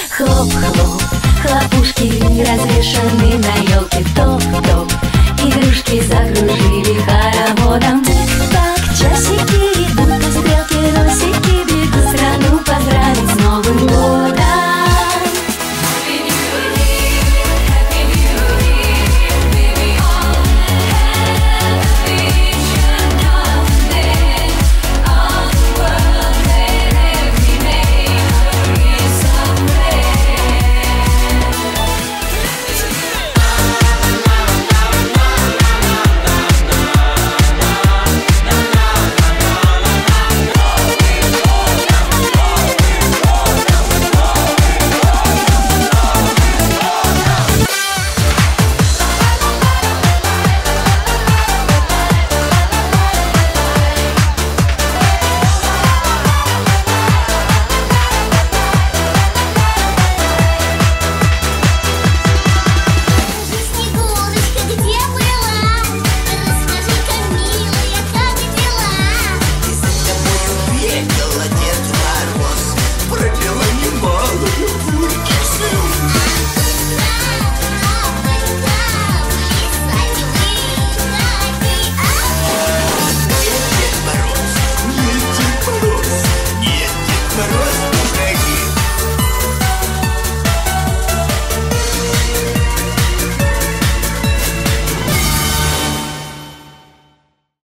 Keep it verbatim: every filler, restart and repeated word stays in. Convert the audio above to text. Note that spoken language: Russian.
Хлоп-хлоп, хлопушки развешаны на елке. Топ-топ, игрушки закружили хороводом. Тик-так, часики идут по стрелке, носики бегут страну поздравить с Новым годом. Дед Мороз, нет, Дед Мороз,